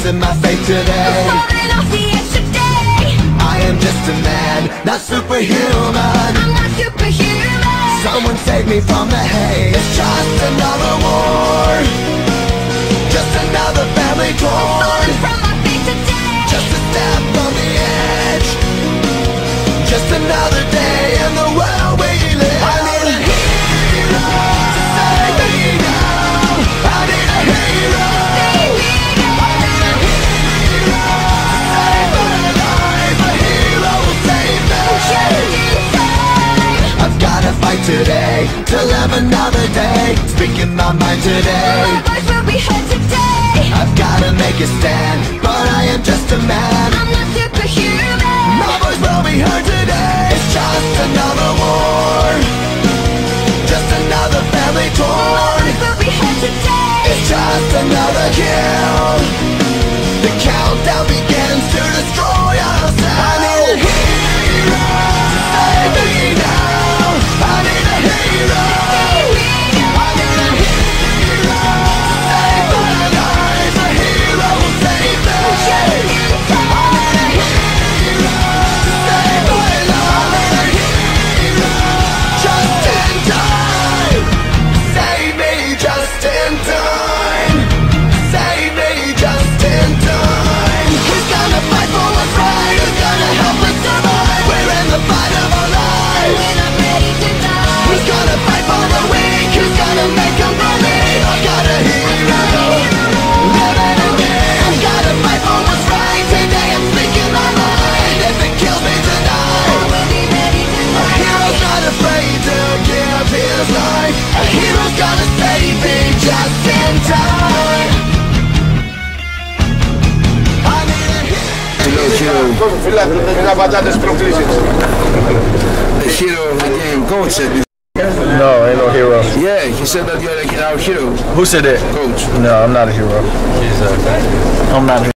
facing my fate today. Falling off the edge today. I am just a man, not superhuman. I'm not superhuman. Someone save me from the hate. It's just another war, just another family torn. Falling from my feet today. Just a step on the edge, just another day in the world we live. I need a hero to save me now. I need a hero. I need a hero to save my life. A hero will save me. I've gotta fight today to live another day. Speaking my mind today. My voice will be heard today. I've gotta make a stand, but I am just a man. I'm not superhuman. My voice will be heard today. It's just another war, just another family My torn. voice will be heard today. It's just another kill. The countdown begins to destroy ourselves. I need a hero to save me now. I need a hero. I need a hero to save my life. A hero will save me. I need a hero to save my life. I need a hero just in time. Save me just in time. Save me just in time. Who's gonna fight for what's right? Who's gonna help us survive? We're in the fight of our lives. We're not ready to die. Who's gonna fight for the weak? Who's gonna make them believe? I got a hero living in me. I gotta fight for what's right. Today I'm speaking my mind. If it kills me tonight, I will be ready to a die. hero's not afraid to give his life. A hero's gonna save me just in time. I need a hero. The hero of the game, Coach said this. No, ain't no hero. Yeah, he said that you're like our hero. Who said that? Coach. No, I'm not a hero. I'm not a hero.